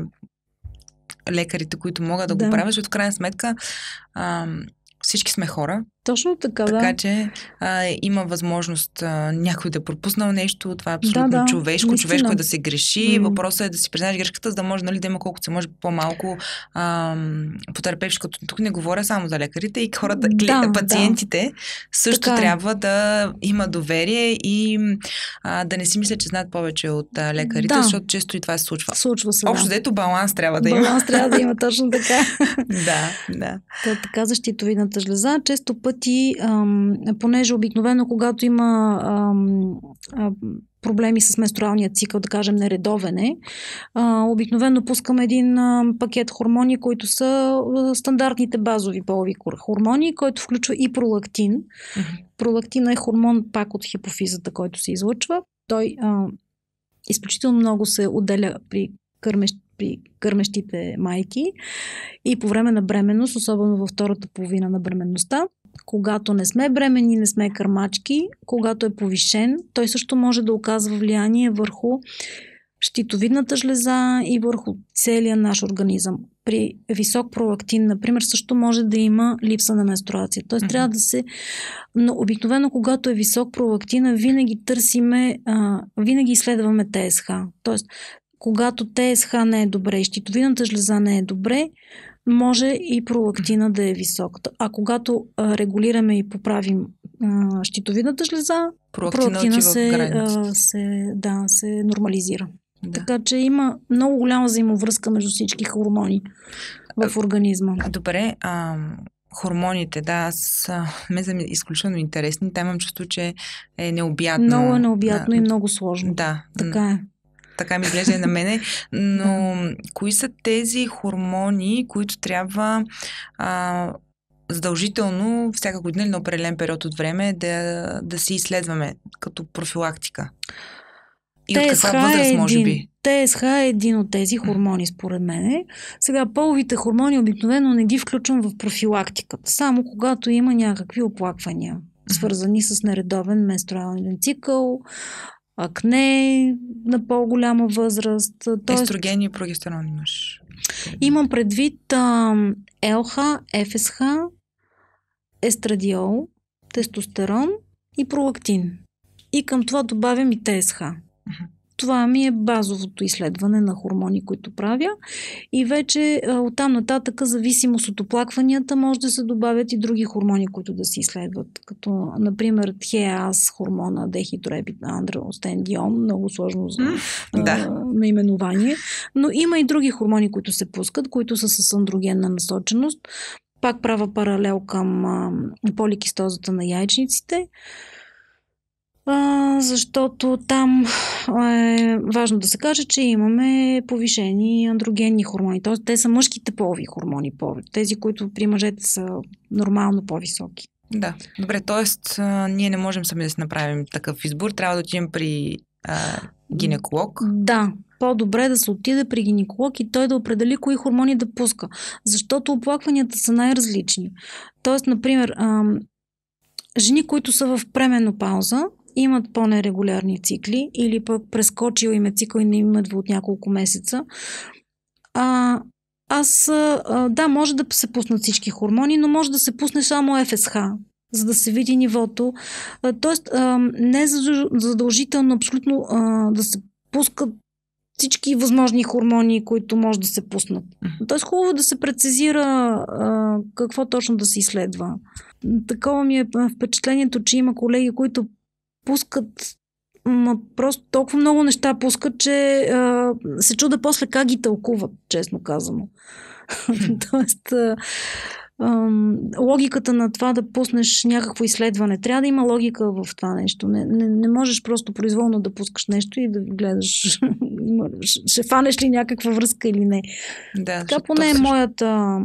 лекарите, които могат да, да. го правят, защото в крайна сметка ам, всички сме хора. Точно така, така да. че а, има възможност а, някой да пропуснал нещо, това е абсолютно да, да, човешко, наистина. Човешко е да се греши, mm. въпросът е да си признаеш грешката, за да може, нали, да има колкото се може по-малко а, потерапевтичко, като тук не говоря само за лекарите, и хората, да, пациентите да. също така трябва да има доверие и а, да не си мисля, че знаят повече от а, лекарите, да. защото често и това се случва. Случва се, Общо да. дето баланс трябва да баланс има. Баланс трябва да има, точно така. да, да. То, така за щитовидната жлеза, често пъти Ти, ам, понеже обикновено, когато има ам, ам, проблеми с менструалния цикъл, да кажем нередовене, а, обикновено пускаме един а, пакет хормони, които са а, стандартните базови полови хормони, който включва и пролактин. Mm-hmm. Пролактина е хормон пак от хипофизата, който се излъчва. Той а, изключително много се отделя при кърмещ при кърмещите майки и по време на бременност, особено във втората половина на бременността. Когато не сме бремени, не сме кърмачки, когато е повишен, той също може да оказва влияние върху щитовидната жлеза и върху целия наш организъм. При висок пролактин, например, също може да има липса на менструация. Тоест mm-hmm. трябва да се... Но обикновено, когато е висок пролактина, винаги търсиме, а, винаги изследваме ТСХ. Тоест, когато ТСХ не е добре и щитовидната жлеза не е добре, може и пролактина да е висок. А когато а, регулираме и поправим а, щитовидната жлеза, пролактина, пролактина се, а, се, да, се нормализира. Да. Така че има много голяма взаимовръзка между всички хормони в организма. Добре, а, хормоните, да, аз ме са изключително интересни. Та имам чувство, че е необятно. Много е необятно да, и много сложно. Да. Така е. Така ми изглежда и на мене. Но Да. кои са тези хормони, които трябва а, задължително всяка година или на определен период от време да, да си изследваме като профилактика? И от каква възраст, е може един, би? ТСХ е един от тези хормони, според мен. Сега, половите хормони обикновено не ги включвам в профилактиката, само когато има някакви оплаквания, свързани с нередовен менструален цикъл, акне на по-голяма възраст. Тоест... Естроген и прогестерон имаш. Имам предвид а, ЛХ, ФСХ, естрадиол, тестостерон и пролактин. И към това добавям и ТСХ. Uh-huh. Това ми е базовото изследване на хормони, които правя. И вече оттам нататък, зависимост от оплакванията, може да се добавят и други хормони, които да се изследват. Като, например, ТХЕАС, хормона дехидроепиандростендион, много сложно за mm, да. наименование. Но има и други хормони, които се пускат, които са с андрогенна насоченост. Пак правя паралел към а, поликистозата на яйчниците. А, защото там е важно да се каже, че имаме повишени андрогенни хормони. Т.е. те са мъжките полови хормони, тези, които при мъжете са нормално по-високи. Да, добре, т.е. ние не можем сами да си направим такъв избор, трябва да отидем при а, гинеколог. Да, по-добре да се отиде при гинеколог и той да определи кои хормони да пуска, защото оплакванията са най-различни. Тоест, например, а, жени, които са в пременопауза, имат по-нерегулярни цикли или пък прескочил им е цикъл и не имат от няколко месеца. А, аз, а, да, може да се пуснат всички хормони, но може да се пусне само ФСХ, за да се види нивото. А, тоест, а, не е задължително абсолютно а, да се пускат всички възможни хормони, които може да се пуснат. Тоест, хубаво да се прецизира а, какво точно да се изследва. Такова ми е впечатлението, че има колеги, които пускат, ма просто толкова много неща пускат, че а, се чуда после как ги тълкуват, честно казано. Тоест, а, а, логиката на това да пуснеш някакво изследване, трябва да има логика в това нещо. Не, не, не можеш просто произволно да пускаш нещо и да гледаш ще фанеш ли някаква връзка или не. Да, така поне е моята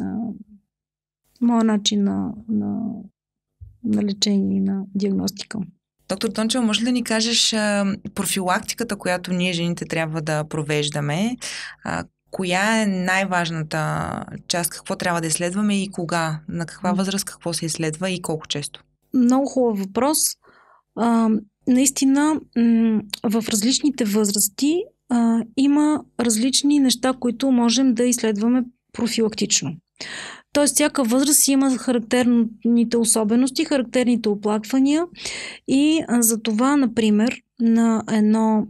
моят начин на, на, на лечение и на диагностика. Доктор Тончева, може ли да ни кажеш а, профилактиката, която ние жените трябва да провеждаме? А, коя е най-важната част? Какво трябва да изследваме и кога? На каква възраст какво се изследва и колко често? Много хубав въпрос. А, наистина, м- в различните възрасти а, има различни неща, които можем да изследваме профилактично. Тоест, всяка възраст има характерните особености, характерните оплаквания и а, за това, например, на едно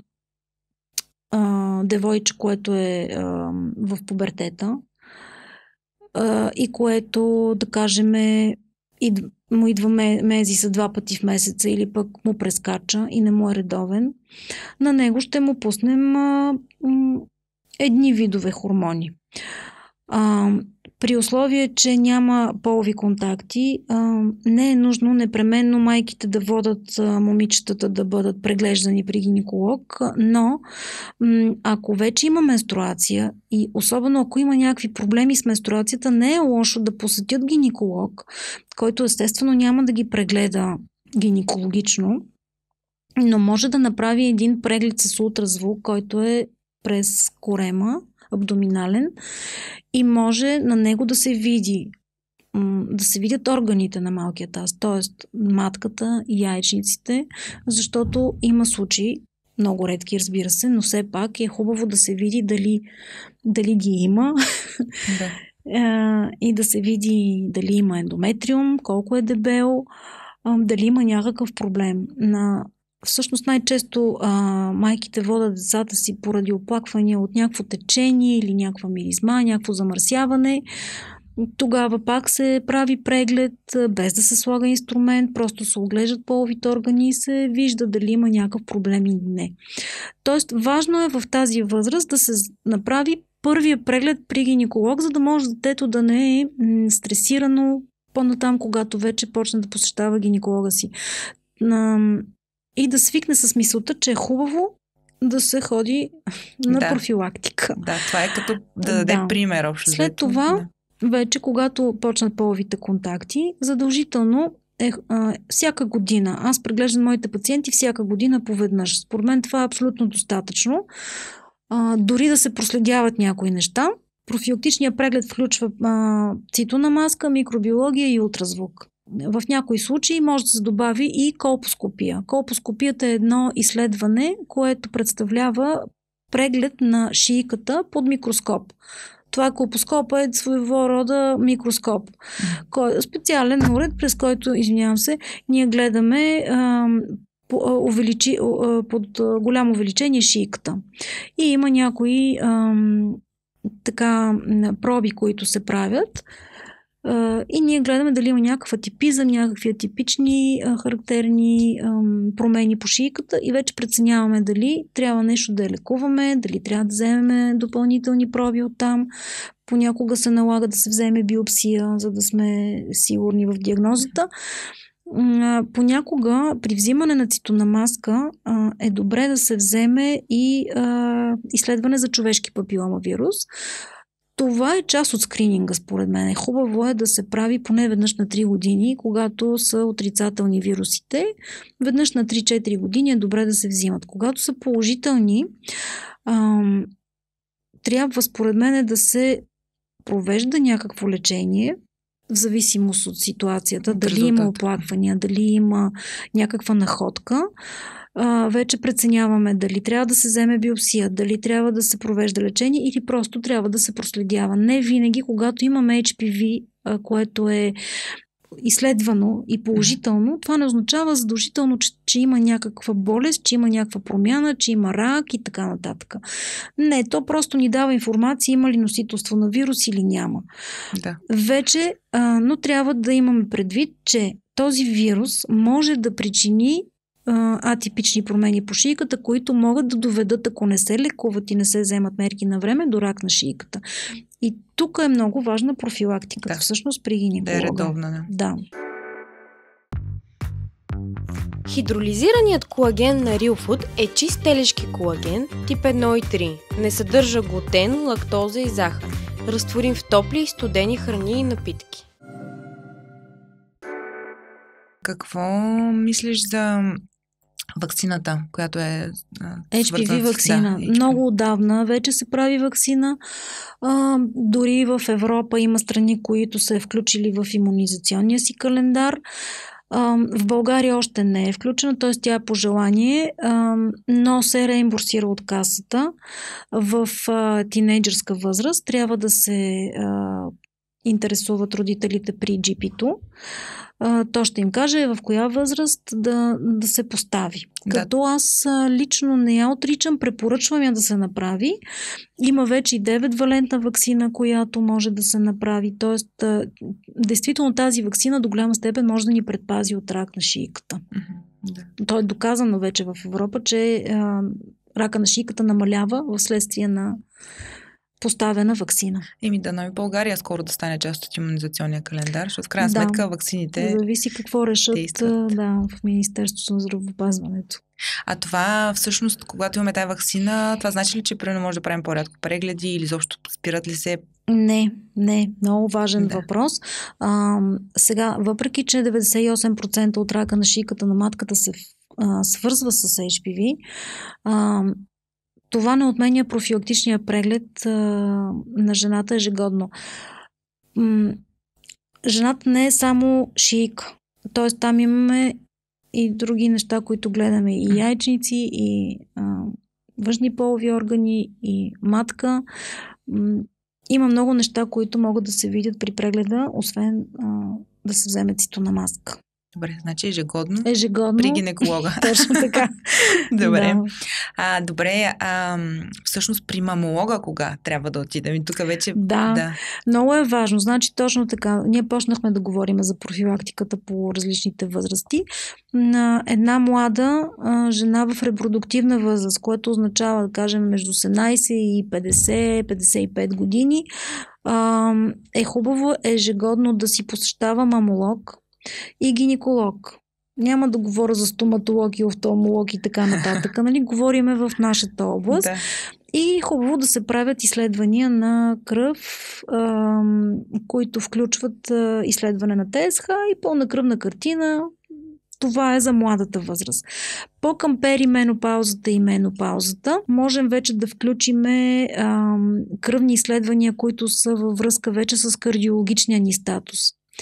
а, девойче, което е а, в пубертета а, и което, да кажем, ид, му идва мезиса два пъти в месеца или пък му прескача и не му е редовен, на него ще му пуснем а, м, едни видове хормони. А, при условие, че няма полови контакти, а, не е нужно непременно майките да водят а, момичетата да бъдат преглеждани при гинеколог, но м, ако вече има менструация и особено ако има някакви проблеми с менструацията, не е лошо да посетят гинеколог, който естествено няма да ги прегледа гинекологично, но може да направи един преглед с ултразвук, който е през корема, абдоминален, и може на него да се види, да се видят органите на малкия таз, т.е. матката и яйчниците, защото има случаи, много редки, разбира се, но все пак е хубаво да се види дали, дали ги има да. И да се види дали има ендометриум, колко е дебел, дали има някакъв проблем. На Всъщност най-често а, майките водят децата си поради оплаквания от някакво течение или някаква миризма, някакво замърсяване. Тогава пак се прави преглед, без да се слага инструмент, просто се оглеждат половите органи и се вижда дали има някакъв проблем или не. Тоест, важно е в тази възраст да се направи първия преглед при гинеколог, за да може детето да не е стресирано по-натам, когато вече почне да посещава гинеколога си. И да свикне с мисълта, че е хубаво да се ходи на да. профилактика. Да, това е като да даде да. пример общо. След това, да. вече когато почнат половите контакти, задължително е а, всяка година. Аз преглеждам моите пациенти всяка година поведнъж. Според мен това е абсолютно достатъчно. А, дори да се проследяват някои неща. Профилактичният преглед включва а, цитона маска, микробиология и ултразвук. В някои случаи може да се добави и колпоскопия. Колпоскопията е едно изследване, което представлява преглед на шийката под микроскоп. Това колпоскопа е своего рода микроскоп. Кой, специален уред, през който, извинявам се, ние гледаме а, по, увеличи, а, под а, голямо увеличение шийката. И има някои а, така проби, които се правят. Uh, и ние гледаме дали има някакъв атипизъм, някакви атипични uh, характерни um, промени по шийката и вече преценяваме дали трябва нещо да лекуваме, дали трябва да вземем допълнителни проби оттам. Понякога се налага да се вземе биопсия, за да сме сигурни в диагнозата. Uh, понякога при взимане на цитономаска uh, е добре да се вземе и uh, изследване за човешки папиломавирус. Това е част от скрининга, според мен. Хубаво е да се прави поне веднъж на три години, когато са отрицателни вирусите. Веднъж на три-четири години е добре да се взимат. Когато са положителни, ам, трябва, според мен, да се провежда някакво лечение, в зависимост от ситуацията, дали резултат. Има оплаквания, дали има някаква находка. Uh, вече преценяваме дали трябва да се вземе биопсия, дали трябва да се провежда лечение или просто трябва да се проследява. Не винаги, когато имаме Ейч Пи Ви, uh, което е изследвано и положително, това не означава задължително, че, че има някаква болест, че има някаква промяна, че има рак и така нататък. Не, то просто ни дава информация има ли носителство на вирус или няма. Да. Вече, uh, но трябва да имаме предвид, че този вирус може да причини атипични промени по шийката, които могат да доведат, ако не се лекуват и не се вземат мерки на време, до рак на шийката. И тук е много важна профилактиката, да. Всъщност при гинеколога. Да е редовна, да. Да. Хидролизираният колаген на Real Food е чист телешки колаген тип едно и три. Не съдържа глутен, лактоза и захар. Разтворим в топли и студени храни и напитки. Какво мислиш за ваксината, която е Ейч Пи Ви ваксина. Да, много отдавна вече се прави ваксина. А, дори в Европа има страни, които са включили в имунизационния си календар. А, в България още не е включена, т.е. тя е по желание, а, но се реимбурсира от касата в а, тинейджърска възраст. Трябва да се а, интересуват родителите при джи пи-то. То ще им каже в коя възраст да, да се постави. Да. Като аз лично не я отричам, препоръчвам я да се направи. Има вече и девет валентна ваксина, която може да се направи. Тоест, действително тази ваксина до голяма степен може да ни предпази от рак на шийката. Да. То е доказано вече в Европа, че а, рака на шийката намалява вследствие на поставена ваксина. Еми да, но и България скоро да стане част от имунизационния календар, защото в крайна да, сметка ваксините зависи какво решат да, в Министерството на здравеопазването. А това всъщност, когато имаме тази ваксина, това значи ли, че примерно може да правим по-рядко прегледи или изобщо спират ли се? Не, не. Много важен да. въпрос. А, сега, въпреки че деветдесет и осем процента от рака на шийката на матката се а, свързва с Ейч Пи Ви, а, това не отменя профилактичния преглед а, на жената ежегодно. М- жената не е само шийка. Тоест там имаме и други неща, които гледаме. И яйчници, и а, външни полови органи, и матка. М- има много неща, които могат да се видят при прегледа, освен а, да се вземе цитономаска. Добре, значи ежегодно. Ежегодно. При гинеколога. Точно така. Добре. Да. А, добре, а, всъщност при мамолога кога трябва да отидем? И тук вече... Да, да, много е важно. Значи точно така. Ние почнахме да говорим за профилактиката по различните възрасти. На една млада а, жена в репродуктивна възраст, което означава, да кажем, между осемнайсет и петдесет, петдесет и пет години, а, е хубаво ежегодно да си посещава мамолог и гинеколог. Няма да говоря за стоматолог и офталмолог и така нататък. Нали? Говориме в нашата област. Да. И хубаво да се правят изследвания на кръв, а, които включват а, изследване на ТСХ и пълна кръвна картина. Това е за младата възраст. По към перименопаузата и менопаузата можем вече да включиме а, кръвни изследвания, които са във връзка вече с кардиологичния ни статус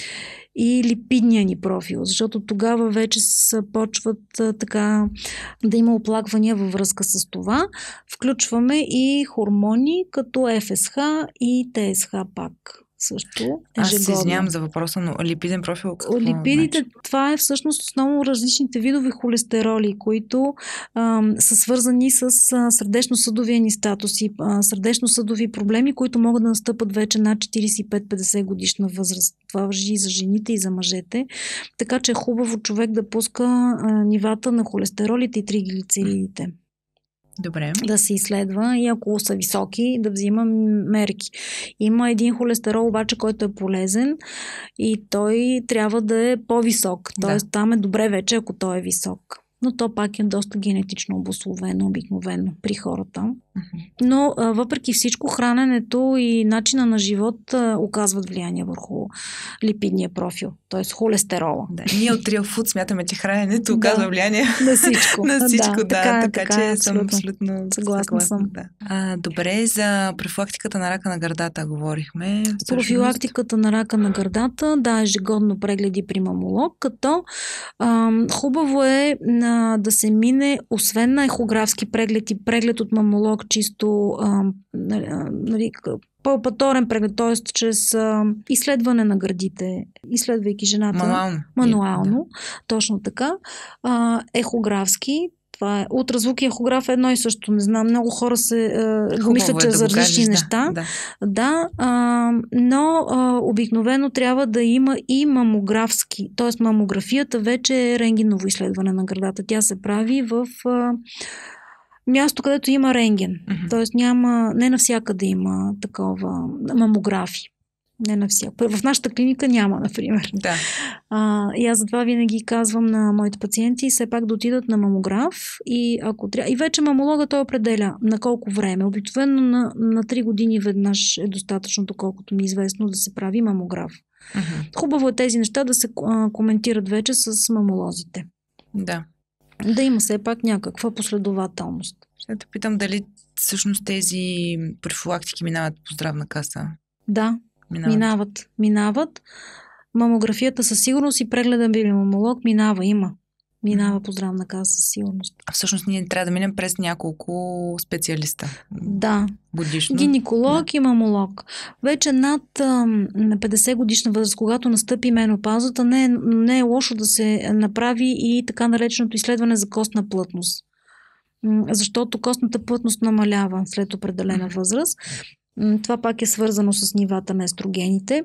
и липидния ни профил, защото тогава вече почват а, така да има оплаквания във връзка с това. Включваме и хормони като Еф Ес Ха и Те Ес Ха пак. Също ежегодно. Аз се извинявам за въпроса, но липиден профил какво Липидите, значи? Това е всъщност основно различните видове холестероли, които а, са свързани с а, сърдечно-съдовия ни статус и а, сърдечно-съдови проблеми, които могат да настъпат вече над четирийсет и пет петдесет годишна възраст. Това важи и за жените, и за мъжете. Така че е хубаво човек да пуска а, нивата на холестеролите и триглицеридите. Добре. Да се изследва и ако са високи, да взима мерки. Има един холестерол обаче, който е полезен и той трябва да е по-висок. Тоест да. Там е добре вече, ако той е висок. Но то пак е доста генетично обусловено обикновено при хората. Но а, въпреки всичко храненето и начина на живот а, оказват влияние върху липидния профил, т.е. холестерола. Да. Ние от Real Food смятаме, че храненето оказва да. влияние на всичко. на всичко, да. да така, така, така че съм абсолютно съгласна. съгласна съм. Да. А, добре, за профилактиката на рака на гърдата говорихме. Профилактиката на рака на гърдата, да, ежегодно прегледи при мамолог, като а, хубаво е на, да се мине, освен на ехографски преглед и преглед от мамолог, чисто а, нали, палпаторен преглед, т.е. чрез а, изследване на гърдите, изследвайки жената мануално, мануално да. Точно така. А, ехографски, това е ултразвук и ехограф е едно и също. Не знам, много хора се е, го мислят, че е да за различни кажеш, неща. Да, да. да а, но а, обикновено трябва да има и мамографски. Т.е. мамографията вече е рентгеново изследване на гърдата. Тя се прави в а, място, където има рентген. Mm-hmm. Т.е. няма, не навсякъде има такова мамографи. Не навсякъде. В нашата клиника няма, например. Да. А, и аз затова винаги казвам на моите пациенти все пак да отидат на мамограф и ако трябва. И вече мамолога той определя на колко време. Обикновено на, на три години веднъж е достатъчно, колкото ми е известно, да се прави мамограф. Mm-hmm. Хубаво е тези неща да се а, коментират вече с мамолозите. Да. Да има все пак някаква последователност. Ще те питам дали всъщност тези профилактики минават по здравна каса? Да, минават. Минават. минават. Мамографията със сигурност и прегледа би мамолог минава, има. Минава по здравна каса със сигурност. А всъщност ние трябва да минем през няколко специалиста. Да. Годишно. Гинеколог да. и мамолог. Вече над на петдесет годишна възраст, когато настъпи менопаузата, не е, не е лошо да се направи и така нареченото изследване за костна плътност. Защото костната плътност намалява след определена възраст. Това пак е свързано с нивата на естрогените.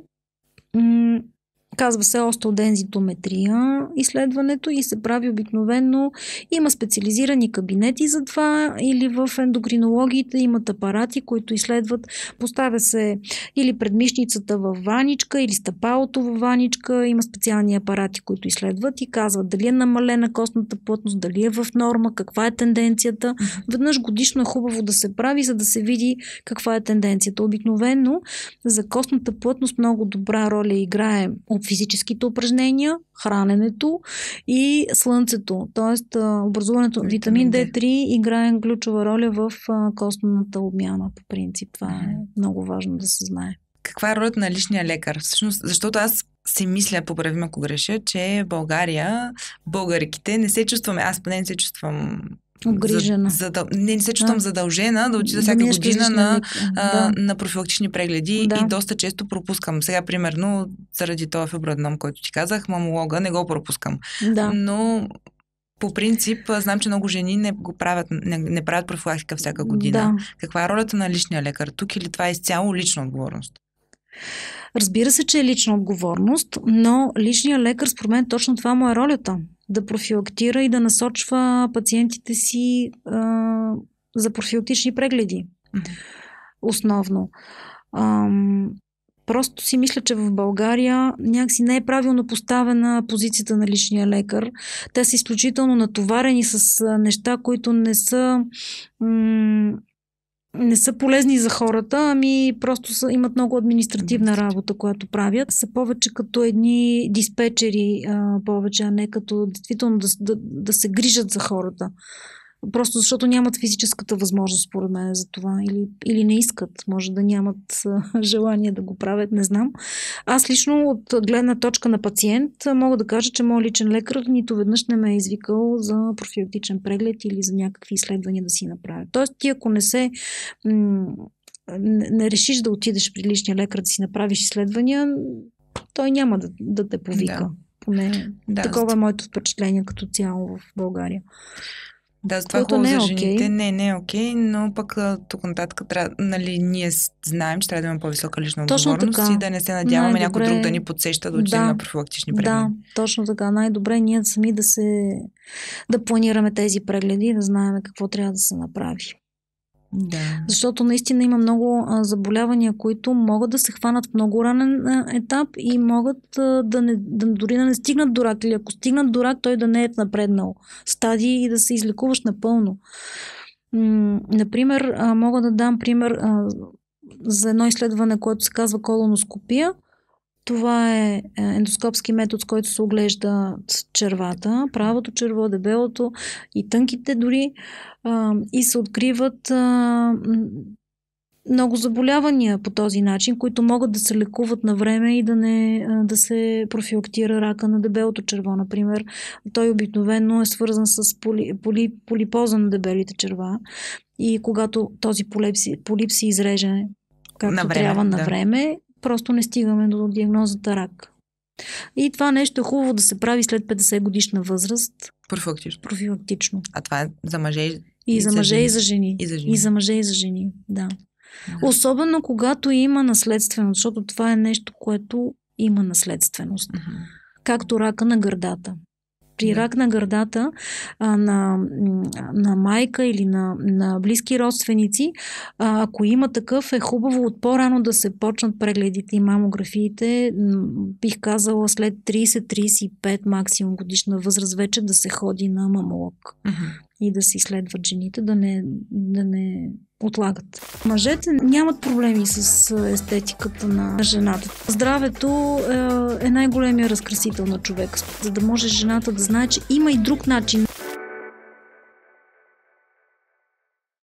Казва се остеодензитометрия изследването и се прави обикновено. Има специализирани кабинети за това или в ендокринологиите имат апарати, които изследват. Поставя се или предмишницата в ваничка, или стъпалото в ваничка. Има специални апарати, които изследват и казват дали е намалена костната плътност, дали е в норма, каква е тенденцията. Веднъж годишно е хубаво да се прави, за да се види каква е тенденцията. Обикновено за костната плътност много добра роля играе физическите упражнения, храненето и слънцето. Тоест образуването на витамин Д три играе ключова роля в костната обмяна по принцип. Това е много важно да се знае. Каква е ролята на личния лекар? Всъщност, защото аз си мисля, поправим ако греша, че България, българките не се чувстваме, аз поне не се чувствам Обгрижена. За, за, не, не се чувствам да. задължена да отида всяка година на, да. на профилактични прегледи да. И доста често пропускам. Сега, примерно, заради това фиброаденом, който ти казах, мамолога, не го пропускам. Да. Но по принцип, знам, че много жени не го правят, не, не правят профилактика всяка година. Да. Каква е ролята на личния лекар тук или това е изцяло лична отговорност? Разбира се, че е лична отговорност, но личният лекар, според мен, точно това му е ролята. Да профилактира и да насочва пациентите си а, за профилактични прегледи. Mm-hmm. Основно. Ам, просто си мисля, че в България някакси не е правилно поставена позицията на личния лекар. Те са изключително натоварени с неща, които не са... М- не са полезни за хората, ами просто са, имат много административна работа, която правят. Са повече като едни диспетчери, а, повече, а не като действително да, да, да се грижат за хората. Просто защото нямат физическата възможност, според мен, за това. Или, или не искат. Може да нямат а, желание да го правят, не знам. Аз лично от гледна точка на пациент мога да кажа, че моят личен лекар нито веднъж не ме е извикал за профилактичен преглед или за някакви изследвания да си направя. Тоест ти, ако не се м- не, не решиш да отидеш при личния лекар да си направиш изследвания, той няма да, да те повика. Да. Поне да, такова е моето впечатление като цяло в България. Да, за това е хубаво за жените. Okay. Не, не е окей, okay, но пък тук нататък трябва, нали, ние знаем, че трябва да имаме по-висока лична отговорност и да не се надяваме най-добре някой друг да ни подсеща да отидем да, на профилактични прегледи. Да, точно така. Най-добре ние сами да се да планираме тези прегледи и да знаем какво трябва да се направи. Да. Защото наистина има много а, заболявания, които могат да се хванат в много ранен а, етап и могат а, да, не, да дори да не стигнат до рак, или ако стигнат до рак, той да не е в напреднал стадий и да се излекуваш напълно. М- например, а, мога да дам пример а, за едно изследване, което се казва колоноскопия. Това е ендоскопски метод, с който се оглеждат червата, правото черво, дебелото и тънките дори, а, и се откриват а, много заболявания по този начин, които могат да се лекуват на време и да, не, да се профилактира рака на дебелото черво, например. Той обикновено е свързан с поли, поли, полипоза на дебелите черва и когато този полип, полип се изреже както на време, трябва на да. време, просто не стигаме до диагнозата рак. И това нещо е хубаво да се прави след петдесет годишна възраст. Профилактично. Профилактично. А това е за мъже и, и за мъже и за жени. И за жени. И за мъже и за жени, да. да. Особено когато има наследственост, защото това е нещо, което има наследственост. Uh-huh. Както рака на гърдата. При да. рак на гърдата а, на, на майка или на, на близки родственици, а, ако има такъв, е хубаво от по-рано да се почнат прегледите и мамографиите. Бих казала след трийсет трийсет и пет максимум годишна възраст вече да се ходи на мамолог. Uh-huh. И да се изследват жените, да не, да не отлагат. Мъжете нямат проблеми с естетиката на жената. Здравето е най-големия разкрасител на човека, за да може жената да знае, че има и друг начин.